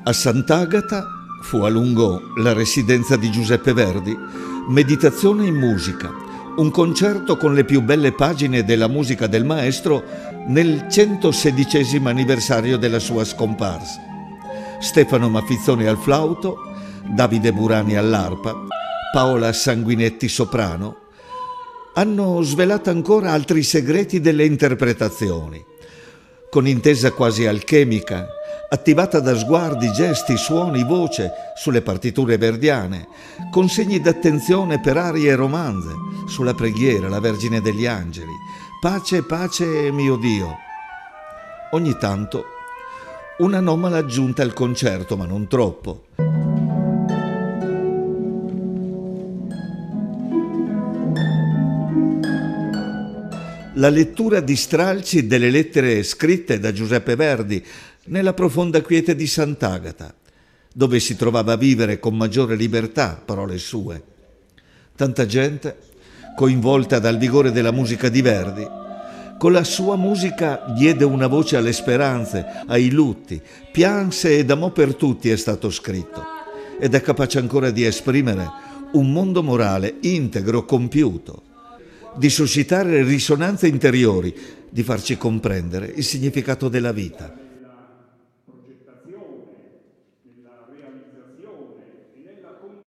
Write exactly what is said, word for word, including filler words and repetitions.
A Sant'Agata fu a lungo la residenza di Giuseppe Verdi, meditazione in musica, un concerto con le più belle pagine della musica del maestro nel centosedicesimo anniversario della sua scomparsa. Stefano Maffizzoni al flauto, Davide Burani all'arpa, Paola Sanguinetti soprano, hanno svelato ancora altri segreti delle interpretazioni. Con intesa quasi alchemica, attivata da sguardi, gesti, suoni, voce sulle partiture verdiane, con segni d'attenzione per arie e romanze, sulla preghiera, la Vergine degli Angeli, pace, pace mio Dio. Ogni tanto un'anomala aggiunta al concerto, ma non troppo. La lettura di stralci delle lettere scritte da Giuseppe Verdi nella profonda quiete di Sant'Agata, dove si trovava a vivere con maggiore libertà, parole sue. Tanta gente, coinvolta dal vigore della musica di Verdi, con la sua musica diede una voce alle speranze, ai lutti, pianse ed amò per tutti, è stato scritto, ed è capace ancora di esprimere un mondo morale integro, compiuto, di suscitare risonanze interiori, di farci comprendere il significato della vita.